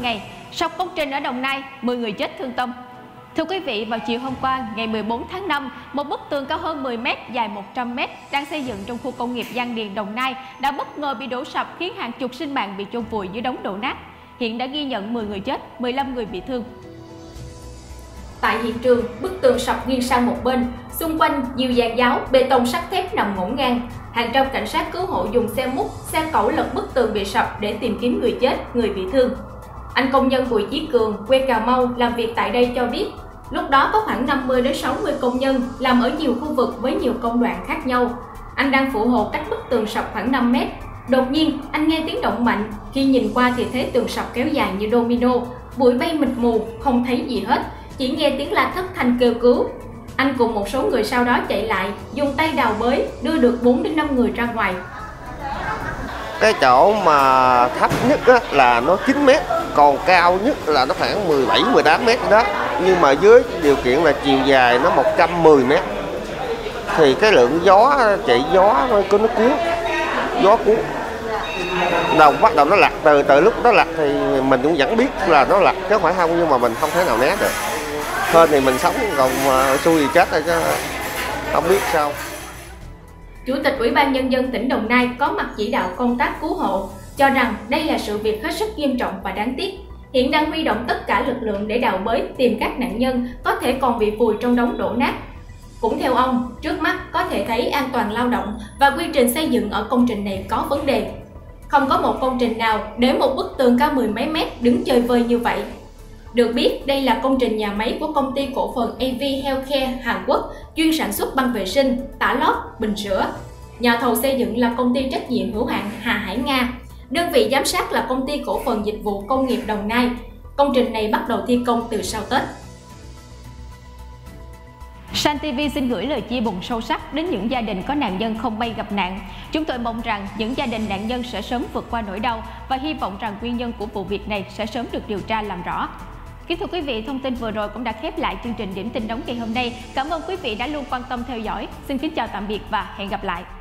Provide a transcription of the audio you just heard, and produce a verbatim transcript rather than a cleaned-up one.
ngày. Sập công trình ở Đồng Nai, mười người chết thương tâm. Thưa quý vị, vào chiều hôm qua, ngày mười bốn tháng năm, một bức tường cao hơn mười mét, dài một trăm mét đang xây dựng trong khu công nghiệp Giang Điền, Đồng Nai đã bất ngờ bị đổ sập khiến hàng chục sinh mạng bị chôn vùi dưới đống đổ nát. Hiện đã ghi nhận mười người chết, mười lăm người bị thương. Tại hiện trường, bức tường sập nghiêng sang một bên, xung quanh nhiều giàn giáo, bê tông sắt thép nằm ngổn ngang. Hàng trăm cảnh sát cứu hộ dùng xe múc, xe cẩu lật bức tường bị sập để tìm kiếm người chết, người bị thương. Anh công nhân Bùi Chí Cường, quê Cà Mau, làm việc tại đây cho biết, lúc đó có khoảng năm mươi đến sáu mươi công nhân làm ở nhiều khu vực với nhiều công đoạn khác nhau. Anh đang phụ hộ cách bức tường sập khoảng năm mét. Đột nhiên, anh nghe tiếng động mạnh. Khi nhìn qua thì thấy tường sập kéo dài như domino, bụi bay mịt mù, không thấy gì hết, chỉ nghe tiếng la thất thanh kêu cứu. Anh cùng một số người sau đó chạy lại, dùng tay đào bới, đưa được bốn đến năm người ra ngoài. Cái chỗ mà thấp nhất á, là nó chín mét, còn cao nhất là nó khoảng mười bảy mười tám mét đó. Nhưng mà dưới điều kiện là chiều dài nó một trăm mười mét. Thì cái lượng gió, chạy gió nó nó cuốn, gió cuốn. Đầu bắt đầu nó lật, từ từ lúc nó lật thì mình cũng vẫn biết là nó lật chứ không phải không, nhưng mà mình không thể nào né được. Hơn thì mình sống, còn xui thì chết rồi chứ không biết sao. Chủ tịch Ủy ban Nhân dân tỉnh Đồng Nai có mặt chỉ đạo công tác cứu hộ, cho rằng đây là sự việc hết sức nghiêm trọng và đáng tiếc. Hiện đang huy động tất cả lực lượng để đào bới tìm các nạn nhân có thể còn bị vùi trong đống đổ nát. Cũng theo ông, trước mắt có thể thấy an toàn lao động và quy trình xây dựng ở công trình này có vấn đề. Không có một công trình nào để một bức tường cao mười mấy mét đứng chơi vơi như vậy. Được biết, đây là công trình nhà máy của công ty cổ phần a vê Healthcare Hàn Quốc chuyên sản xuất băng vệ sinh, tả lót, bình sữa. Nhà thầu xây dựng là công ty trách nhiệm hữu hạn Hà Hải Nga. Đơn vị giám sát là công ty cổ phần dịch vụ công nghiệp Đồng Nai. Công trình này bắt đầu thi công từ sau Tết. San ti vi xin gửi lời chia buồn sâu sắc đến những gia đình có nạn nhân không may gặp nạn. Chúng tôi mong rằng những gia đình nạn nhân sẽ sớm vượt qua nỗi đau và hy vọng rằng nguyên nhân của vụ việc này sẽ sớm được điều tra làm rõ. Kính thưa quý vị, thông tin vừa rồi cũng đã khép lại chương trình Điểm tin nóng ngày hôm nay. Cảm ơn quý vị đã luôn quan tâm theo dõi. Xin kính chào tạm biệt và hẹn gặp lại.